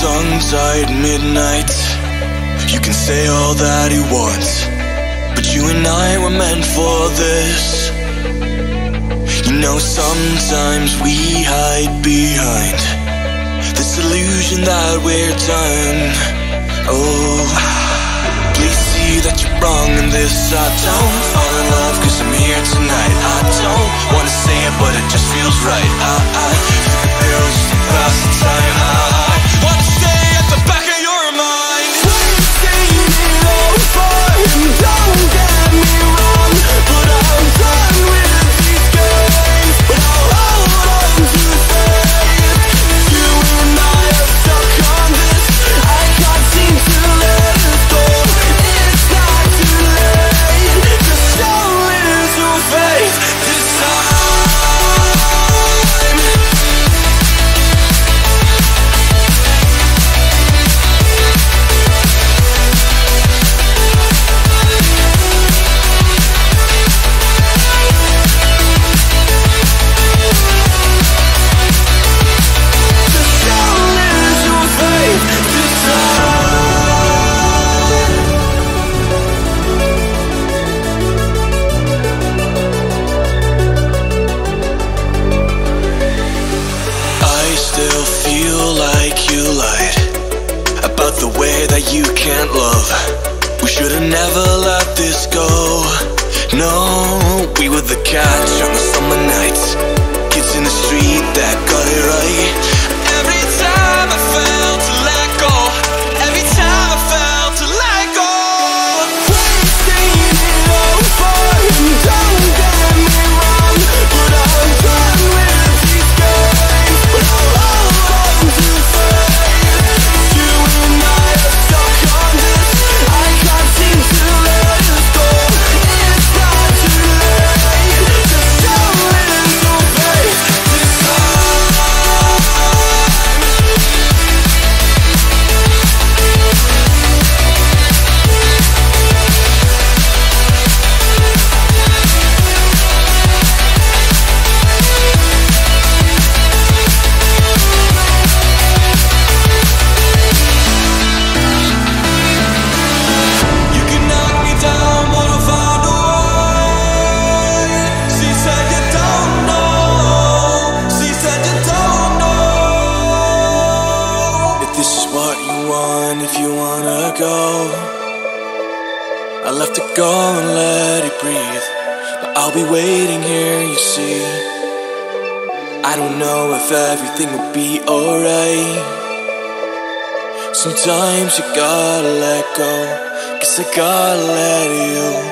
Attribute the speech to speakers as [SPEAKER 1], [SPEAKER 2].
[SPEAKER 1] tongue-tied midnight. You can say all that you want, but you and I were meant for this. You know, sometimes we hide behind this illusion that we're done. Oh, please see that you're wrong in this. I don't fall in love 'cause I'm here tonight. I don't wanna say it, but it just feels right. I took a pill just to pass the time. I wanna stay at the back of your mind. We're saying it over, and don't get me wrong, but I'm done with these games. But I'll hold on to faith. You and I are stuck on this. I can't seem to let it go. It's not too late. Just don't lose your faith this time. Still feel like you lied about the way that you can't love. We should've never let this go. No, we were the catch on the summer nights, kids in the street that got it right. Every time I felt to let go, every time I felt to let go. We're saying it over, and don't get me wrong, but I'm done with these games. But I'll hold on to faith. You and I are stuck on this. I can't seem to let it go. It's not too late. Just don't lose your faith this time. You can knock me down, but I'll find a way. She said you don't know. She said you don't know. If this is what you want, if you wanna go, I'll have to go and let it breathe. But I'll be waiting here, you see. I don't know if everything will be alright. Sometimes you gotta let go, 'cause I gotta let you